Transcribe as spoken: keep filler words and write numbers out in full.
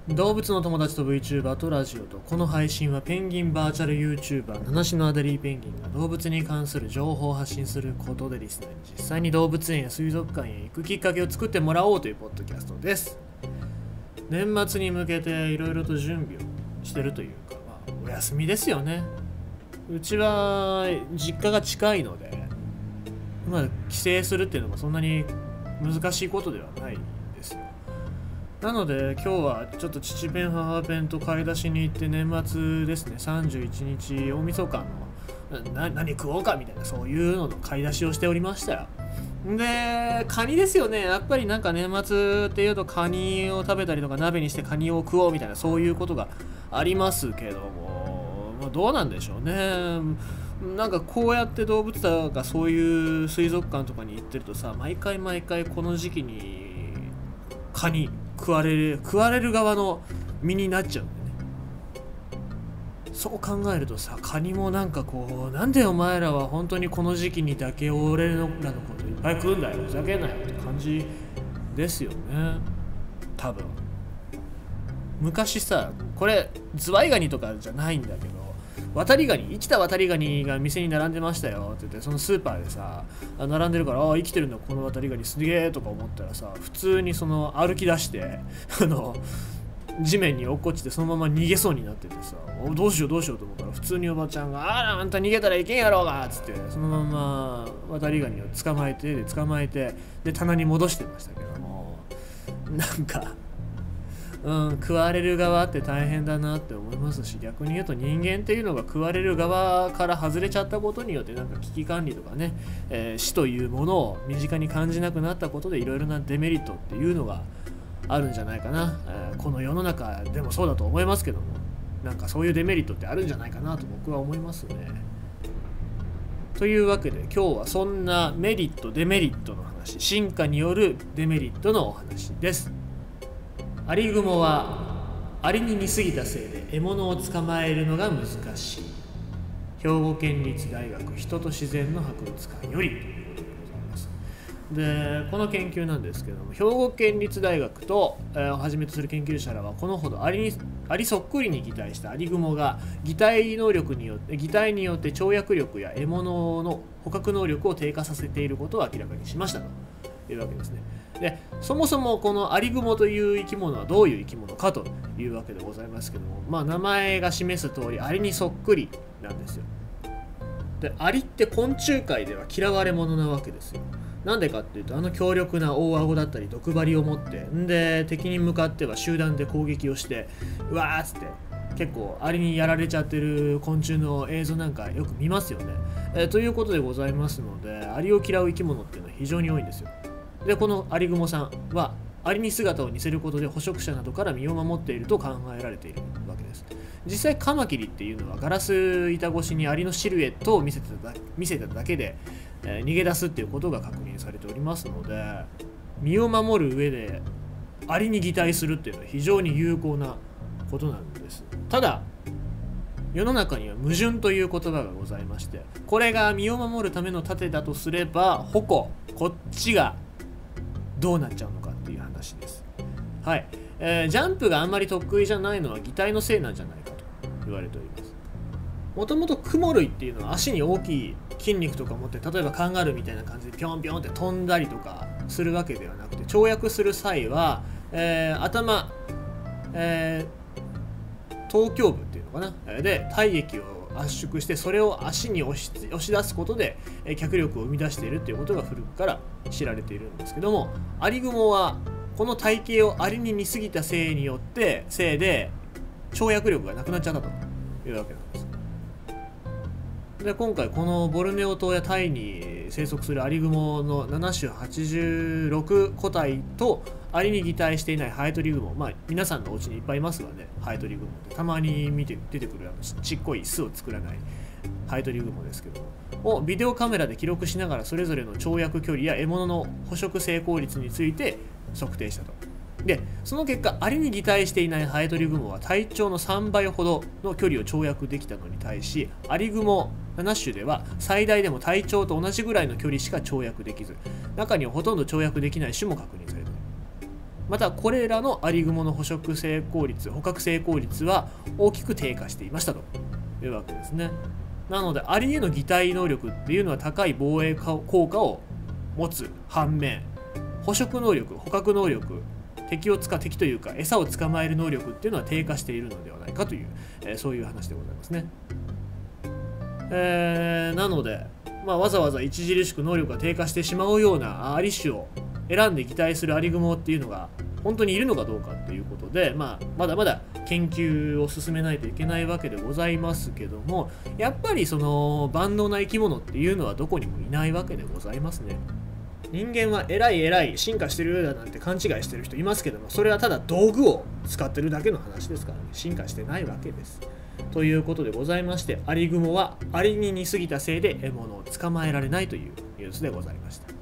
動物の友達と VTuber とラジオと、この配信はペンギンバーチャル YouTuber 七種のアデリーペンギンが動物に関する情報を発信することでリスナーに実際に動物園や水族館へ行くきっかけを作ってもらおうというポッドキャストです。年末に向けていろいろと準備をしてるというか、まあ、お休みですよね。うちは実家が近いので、まあ、帰省するっていうのもそんなに難しいことではないんですよ。なので今日はちょっと父ペン母ペンと買い出しに行って、年末ですね、さんじゅういちにち大晦日のな何食おうかみたいな、そういうのの買い出しをしておりましたよ。で、カニですよね。やっぱりなんか年末っていうとカニを食べたりとか、鍋にしてカニを食おうみたいな、そういうことがありますけども、まあ、どうなんでしょうね。なんかこうやって動物だがそういう水族館とかに行ってるとさ、毎回毎回この時期にカニ食われる食われる側の身になっちゃうんでね。そう考えるとさ、カニもなんかこう、なんでお前らは本当にこの時期にだけ俺らのこといっぱい食うんだよ、ふざけんなよって感じですよね。多分昔さ、これズワイガニとかじゃないんだけど、渡りガニ、生きた渡りガニが店に並んでましたよって言って、そのスーパーでさ並んでるから、ああ生きてるんだこの渡りガニすげえとか思ったらさ、普通にその歩き出してあの地面に落っこちてそのまま逃げそうになっててさ、おどうしようどうしようと思ったら、普通におばちゃんが「あらあんた逃げたらいけんやろうが」っつって、そのまま渡りガニを捕まえてで捕まえてで棚に戻してましたけども、なんかうん、食われる側って大変だなって思いますし、逆に言うと人間っていうのが食われる側から外れちゃったことによって、なんか危機管理とかね、えー、死というものを身近に感じなくなったことで、いろいろなデメリットっていうのがあるんじゃないかな、えー、この世の中でもそうだと思いますけども、なんかそういうデメリットってあるんじゃないかなと僕は思いますね。というわけで今日はそんなメリットデメリットの話、進化によるデメリットのお話です。アリグモはアリに似すぎたせいで獲物を捕まえるのが難しい。兵庫県立大学人と自然の博物館よりということでございます。で、この研究なんですけども、兵庫県立大学と、えー、をはじめとする研究者らは、このほどアリにアリそっくりに擬態したアリグモが擬態能力によって擬態によって跳躍力や獲物の捕獲能力を低下させていることを明らかにしましたというわけですね。で、そもそもこのアリグモという生き物はどういう生き物かというわけでございますけども、まあ名前が示す通りアリにそっくりなんですよ。で、アリって昆虫界では嫌われ者なわけですよ。なんでかっていうと、あの強力な大顎だったり毒針を持って、んで敵に向かっては集団で攻撃をして、うわーっつって結構アリにやられちゃってる昆虫の映像なんかよく見ますよね。えー、ということでございますので、アリを嫌う生き物っていうのは非常に多いんですよ。で、このアリグモさんはアリに姿を似せることで捕食者などから身を守っていると考えられているわけです。実際カマキリっていうのはガラス板越しにアリのシルエットを見せてただ見せただけで、えー、逃げ出すっていうことが確認されておりますので、身を守る上でアリに擬態するっていうのは非常に有効なことなんです。ただ世の中には矛盾という言葉がございまして、これが身を守るための盾だとすれば、矛こっちがどうなっちゃうのかっていう話です。はい、えー、ジャンプがあんまり得意じゃないのは擬態のせいなんじゃないかと言われております。もともとクモ類っていうのは足に大きい筋肉とか持って、例えばカンガルーみたいな感じでピョンピョンって飛んだりとかするわけではなくて、跳躍する際は、えー、頭、えー、頭胸部っていうのかなで体液を圧縮して、それを足に押し、押し出すことで脚力を生み出しているということが古くから知られているんですけども、アリグモはこの体型をアリに似すぎたせいによってせいで跳躍力がなくなっちゃったというわけなんです。で、今回このボルネオ島やタイに生息するアリグモのなな種はちじゅうろく個体とアリに擬態していないハエトリグモ、まあ皆さんのお家にいっぱいいますがね、ハエトリグモってたまに見て出てくるあのちっこい巣を作らないハエトリグモですけども、をビデオカメラで記録しながら、それぞれの跳躍距離や獲物の捕食成功率について測定したと。で、その結果、アリに擬態していないハエトリグモは体長のさんばいほどの距離を跳躍できたのに対し、アリグモなな種では最大でも体長と同じぐらいの距離しか跳躍できず、中にはほとんど跳躍できない種も確認された。 またこれらのアリグモの捕食成功率、捕獲成功率は大きく低下していましたというわけですね。なのでアリへの擬態能力っていうのは高い防衛効果を持つ反面、捕食能力、捕獲能力、敵をつか敵というか餌を捕まえる能力っていうのは低下しているのではないかという、えー、そういう話でございますね。えー、なので、まあ、わざわざ著しく能力が低下してしまうようなアリ種を選んで擬態するアリグモっていうのが本当にいるのかどうかっていうことで、まあ、まだまだ研究を進めないといけないわけでございますけども、やっぱりその万能な生き物っていうのはどこにもいないわけでございますね。人間は偉い偉い進化してるだなんて勘違いしてる人いますけども、それはただ道具を使ってるだけの話ですからね。進化してないわけです。ということでございまして、アリグモはアリに似すぎたせいで獲物を捕まえられないというニュースでございました。